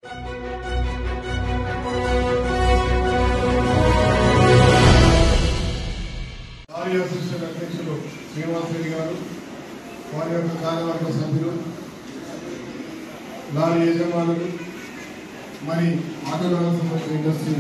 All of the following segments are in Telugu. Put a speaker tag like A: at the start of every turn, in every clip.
A: అధ్యక్షులు శ్రీనివాస్ రెడ్డి గారు, వారి యొక్క కార్యవర్గ సభ్యులు, లారీ యజమానులు, మరి ఆటోనగర్ సంబంధించిన ఇండస్ట్రీ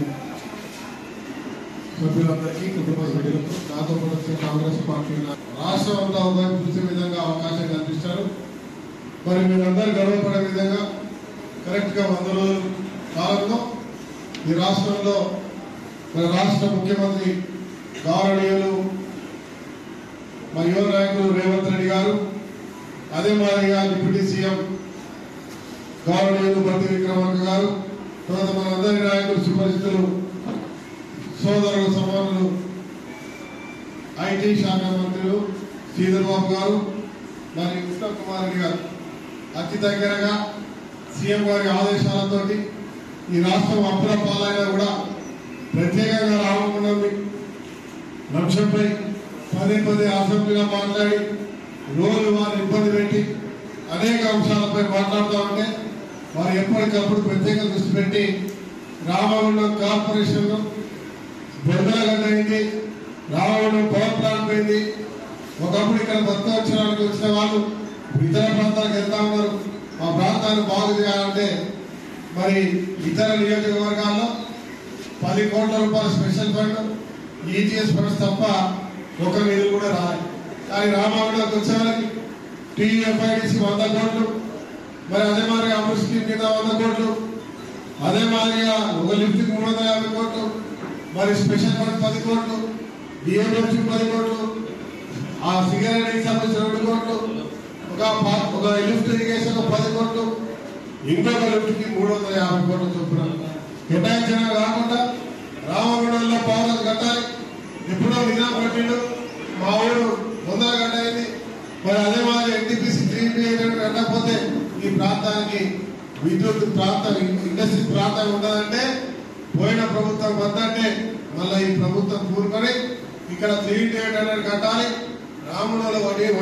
A: సభ్యులందరికీ, కుటుంబ సభ్యులకు, నాతో పాటు కాంగ్రెస్ పార్టీ రాష్ట్రం అంతా ఒకవైపు చూసే విధంగా అవకాశం కల్పిస్తారు. మరి మీరందరూ గర్వపడే విధంగా కరెక్ట్ గా 100 రోజుల కాలంలో ఈ రాష్ట్రంలో మన రాష్ట్ర ముఖ్యమంత్రి గౌరవనీయులు మరి యువ నాయకులు రేవంత్ రెడ్డి గారు, అదే మాదిరిగా డిప్యూటీ సీఎం గౌరవనీయులు బట్టి విక్రమార్క గారు, తర్వాత మనందరి నాయకులు సుపరిచితులు సోదరులు సమానులు ఐటీ శాఖ మంత్రులు శ్రీధర్ బాబు గారు, మరి ఉత్తమ్ కుమార్ రెడ్డి గారు అతి దగ్గరగా సీఎం గారి ఆదేశాలతో ఈ రాష్ట్రం అప్పుల పాలైనా కూడా ప్రత్యేకంగా రామగుండం అంశంపై పదే అసెంబ్లీలో మాట్లాడి రోజు వారు ఇబ్బంది పెట్టి అనేక అంశాలపై మాట్లాడుతూ ఉంటే వారు ఎప్పటికప్పుడు ప్రత్యేక దృష్టి పెట్టి రామగుండం కార్పొరేషన్ బొందలగడ్డ అయింది, రామగుండం పవర్ ప్లాంట్ పోయింది. ఒకప్పుడు ఇక్కడ భక్తవత్సరానికి వచ్చిన వాళ్ళు ఇతర ప్రాంతాలకు వెళ్తా ఉన్నారు. ఆ ప్రాంతాన్ని బాగు చేయాలంటే మరి ఇతర నియోజకవర్గాల్లో 10 కోట్ల రూపాయల స్పెషల్ ఫండ్ ఈజీఎస్ ఫండ్స్ తప్ప ఒక నిధులు కూడా రాలి. కానీ రామగుండంకి వచ్చేవాళ్ళకి టీఎఫ్ఐడిసి 100 కోట్లు, మరి అదే మాదిరిగా అమృత్ స్కీమ్ కింద 100 కోట్లు, అదే మాదిరిగా ఒక లిఫ్ట్ 350 కోట్లు, మరి స్పెషల్ ఫండ్ 10 కోట్లు, డిఎంఎఫ్సి 10 కోట్లు, ఆ సిగరెట్ సంబంధించిన 2 కోట్లు, ఒక లిఫ్ట్ ఇరిగేషన్ 10 కోట్లు, ఇంకొక లిఫ్ట్ కి 350 కోట్లు చొప్పున కేటాయించడం కాకుండా రామగుండంలో పవర్ కట్టాలి. ఎప్పుడో నిజాం కట్టిండు, మా ఊరు 100 గంట అయింది. మరి అదే మాదిరి ఎన్టీపీసీ 3 కట్టకపోతే ఈ ప్రాంతానికి విద్యుత్ ప్రాంతం ఇండస్ట్రీ ప్రాంతం ఉండదంటే పోయిన ప్రభుత్వం వద్దంటే మళ్ళీ ఈ ప్రభుత్వం కూరుకొని ఇక్కడ 3 కట్టాలి, రాములలో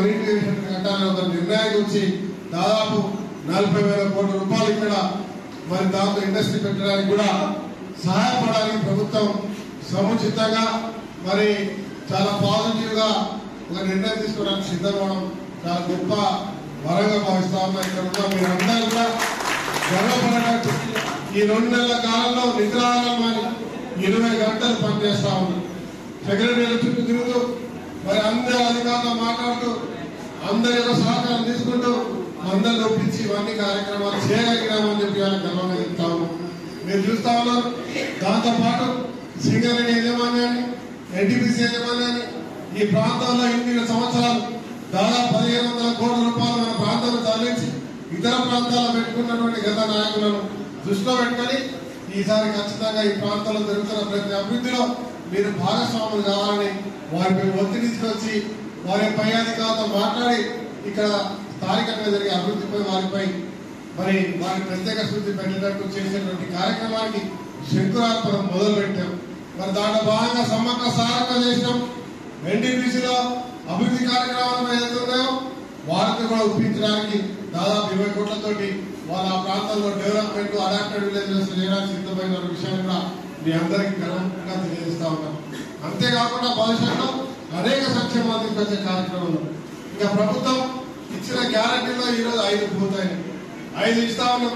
A: 1 కట్టాలని ఒక నిర్ణయానికి వచ్చి దాదాపు 40,000 కోట్ల రూపాయలు ఇక్కడ మరి దాంతో ఇండస్ట్రీ పెట్టడానికి కూడా సహాయపడడానికి ప్రభుత్వం సముచితంగా మరి చాలా పాజిటివ్ గా ఒక నిర్ణయం తీసుకోవడానికి సిద్ధమవడం చాలా గొప్ప వరంగా భావిస్తా ఉన్నా. ఇక్కడ ఉన్న మీరందరూ కూడా గర్వపడడానికి ఈ 2 నెలల కాలంలో నిద్రాలని 20 గంటలు పనిచేస్తా ఉన్నారు. సెక్రటరీల చుట్టూ తిరుగుతూ మరి అందరి అధికారులతో మాట్లాడుతూ అందరి యొక్క సహకారం తీసుకుంటూ అందరిని ఒప్పించి ఇవన్నీ కార్యక్రమాలు చేయగలిగినామని చెప్పి గర్వంగా చెప్తా ఉన్నాం. మీరు చూస్తా ఉన్నారు. దాంతో పాటు సింగరేణి యజమాన్యాన్ని, ఎన్టీపీసీ యజమాన్యాన్ని ఈ ప్రాంతాల్లో 8 సంవత్సరాలు దాదాపు 1,500 కోట్ల రూపాయలు మన ప్రాంతాన్ని తరలించి ఇతర ప్రాంతాల్లో పెట్టుకున్నటువంటి గత నాయకులను దృష్టిలో పెట్టుకొని ఈసారి ఖచ్చితంగా ఈ ప్రాంతాల్లో జరుగుతున్న ప్రతి అభివృద్ధిలో మీరు భాగస్వాములు కావాలని వారిపై ఒత్తిడి తీసుకొచ్చి వారి పై అధికారులతో మాట్లాడి ఇక్కడ స్థానికంగా జరిగే అభివృద్ధిపై వారిపై మరి వారి ప్రత్యేక శ్రద్ధ పెట్టేటట్టు చేసేటువంటి కార్యక్రమానికి శంకురాత్మక మొదలు పెట్టాం. మరి దాంట్లో భాగంగా సమ్మక్క సారక్క చేసినాం. ఎన్టీపీసీలో అభివృద్ధి కార్యక్రమాలు ఏదైతున్నాయో వారిని కూడా ఒప్పించడానికి దాదాపు 20 కోట్లతోటి వాళ్ళ ఆ ప్రాంతాల్లో డెవలప్మెంట్ అడాప్టెడ్ విలేజెస్ చేయడానికి సిద్ధమైన విషయాన్ని కూడా మీ అందరికీ గర్వంగా తెలియజేస్తా ఉన్నాం. అంతేకాకుండా భవిష్యత్తులో అనేక సంక్షేమాలు తీసుకొచ్చే కార్యక్రమాలు ఇంకా ప్రభుత్వం ఇచ్చిన గ్యారంటీలో ఈరోజు 5 పూర్తయినాయి. 5 ఇస్తా ఉన్నాం.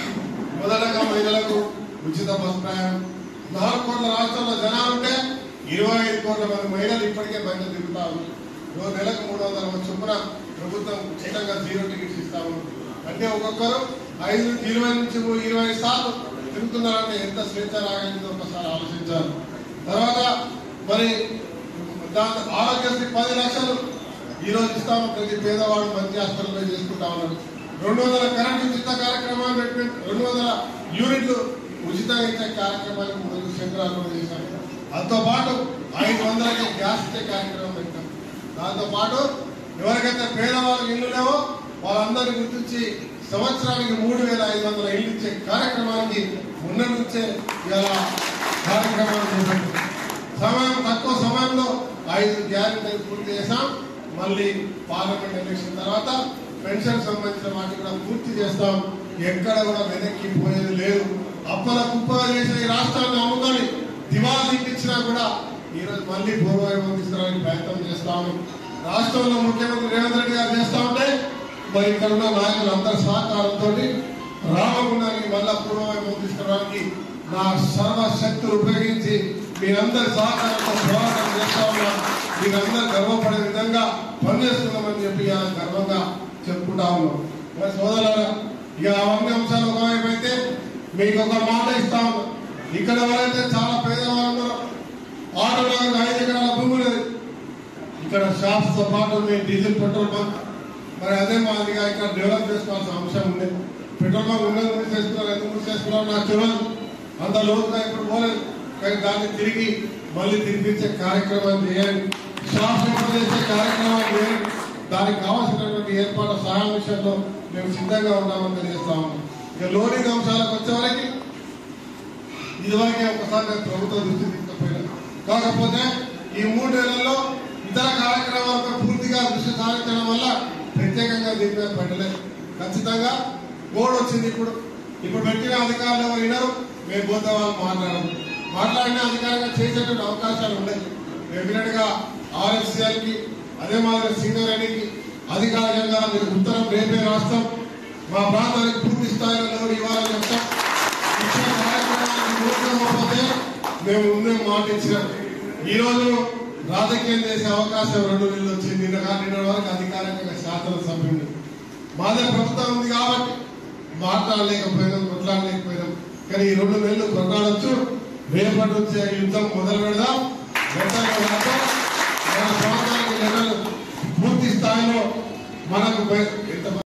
A: మొదటగా మహిళలకు ఉచిత బస్ ప్రయాణం. 4 కోట్ల రాష్ట్రంలో జనాలు ఉంటే 25 కోట్ల మంది మహిళలు ఇప్పటికే బయట తిరుగుతా ఉన్నారు. నెలకు 300 చొప్పున ప్రభుత్వం ఉచితంగా 0 టికెట్స్ ఇస్తా ఉన్నాం. అంటే ఒక్కొక్కరు 20 నుంచి 20 సార్లు తిరుగుతున్నారంటే ఎంత స్వేచ్ఛ రాగలిగిందో ఒకసారి ఆలోచించాలి. తర్వాత మరి దాంతో ఆరోగ్యశ్రీ 10 లక్షలు ఈరోజు ఇస్తాము. ప్రతి పేదవాడు మంచి హాస్పిటల్లో చేసుకుంటా ఉన్నారు. 200 కరెంట్ ఉచిత కార్యక్రమాలు పెట్టి 200 యూనిట్లు ఉచితంగా ఇచ్చే కార్యక్రమానికి ముందు శంకురాత్మక చేశారు. దాంతో పాటు 500కి గ్యాస్ ఇచ్చే కార్యక్రమం పెట్టాం. దాంతో పాటు ఎవరికైతే పేదవాళ్ళకి ఇల్లు లేవో వాళ్ళందరినీ గుర్తించి సంవత్సరానికి 3,500 ఇల్లు ఇచ్చే కార్యక్రమానికి ముందు నుంచే ఇలా కార్యక్రమాలు చేశాం. తక్కువ సమయంలో 5 గ్యారెంటీలు పూర్తి చేశాం. మళ్ళీ పార్లమెంట్ ఎలక్షన్ తర్వాత పెన్షన్ సంబంధించిన వాటిని కూడా పూర్తి చేస్తాం. ఎక్కడ కూడా వెనక్కి పోయేది లేదు. అప్పుల కుప్పగా చేసిన ఈ రాష్ట్రాన్ని అమ్ముకొని దివాళీకి ఇచ్చినా కూడా ఈరోజు మళ్ళీ పూర్వవైభవం తీసుకురావడానికి ప్రయత్నం చేస్తాము. రాష్ట్రంలో ముఖ్యమంత్రి రేవంత్ రెడ్డి గారు చేస్తా ఉంటే మరి ఇక్కడ ఉన్న నాయకులు అందరి సహకారంతో రామగుండానికి మళ్ళా పూర్వవైభవం తీసుకురావడానికి నా సర్వశక్తులు ఉపయోగించి మీరందరి సహకారంతో పోరాటం చేస్తా ఉన్నా. మీరందరూ గర్వపడే విధంగా పనిచేస్తున్నామని చెప్పి గర్వంగా చెప్పుకుంటా ఉన్నాం. మరి సోదరులారా, ఇక అవన్నీ అంశాలు ఒకవైపు అయితే మీకు ఒక మాట ఇస్తా ఉన్నాం. ఇక్కడ ఎవరైతే చాలా పేదవాళ్ళు ఆటోలో 5 ఎకరాల భూమి లేదు. ఇక్కడ షాప్స్ తో పాటు డీజిల్ పెట్రోల్ బంక్ మరి అదే మాదిరిగా ఇక్కడ డెవలప్ చేసుకోవాల్సిన అంశం ఉంది. పెట్రోల్ బంక్ ఉన్నది మూసేస్తున్నారు, ఎందుకు మూసేస్తున్నారు నాకు తెలియదు, అంత లోతుగా ఇప్పుడు పోలేదు. కానీ దాన్ని తిరిగి మళ్ళీ తిరిపించే కార్యక్రమాన్ని చేయండి, షాప్స్ ఓపెన్ చేసే కార్యక్రమాన్ని చేయండి. దానికి కావాల్సినటువంటి ఏర్పాటు సహాయం విషయంలో మేము సిద్ధంగా ఉన్నామని తెలియజేస్తా ఉన్నాం. ఇక లోనింగ్ అంశాలకు వచ్చేవరకు ఇదివరకే ఒకసారి నేను ప్రభుత్వ దృష్టి తీసుకుపోయినా, కాకపోతే ఈ 3 నెలల్లో ఇతర కార్యక్రమాలపై పూర్తిగా దృష్టి సారించడం వల్ల ప్రత్యేకంగా దీని మీద పెట్టలేదు. ఖచ్చితంగా బోర్డు వచ్చింది. ఇప్పుడు పెట్టిన అధికారులు ఎవరు వినరు, మేము పోతే వాళ్ళు మాట్లాడిన అధికారంగా చేసేటువంటి అవకాశాలు ఉన్నాయి. డెఫినెట్ గా RFCLకి అదే మాదిరి సింగరేణికి అధికారికంగా ఉత్తరం రేపే రాష్ట్రం మా ప్రాంతానికి పూర్తి స్థాయిలో లోడ్ ఇవ్వాలని చెప్తాం. ఇచ్చిన కార్యక్రమానికి మేము ముందే మాట ఇచ్చినాం. ఈ రోజు రాజకీయం చేసే అవకాశం 2 నెలలు వచ్చింది. నిన్న వరకు అధికారికంగా శాసనసభ్యుడు మాదే ప్రభుత్వం ఉంది కాబట్టి మాట్లాడలేకపోయినాం, కొట్లాడలేకపోయినాం. కానీ ఈ 2 నెలలు కొట్లాడొచ్చు. రేపటి నుంచి యుద్ధం మొదలు పెడదాం. మన ప్రాంతానికి పూర్తి స్థాయిలో మనకు